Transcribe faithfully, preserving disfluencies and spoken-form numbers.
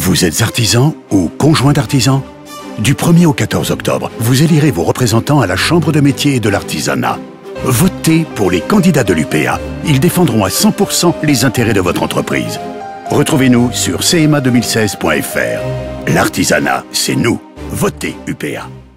Vous êtes artisan ou conjoint d'artisan? Du premier au quatorze octobre, vous élirez vos représentants à la Chambre de métier et de l'artisanat. Votez pour les candidats de l'U P A. Ils défendront à cent pour cent les intérêts de votre entreprise. Retrouvez-nous sur C M A deux mille seize point F R. L'artisanat, c'est nous. Votez U P A.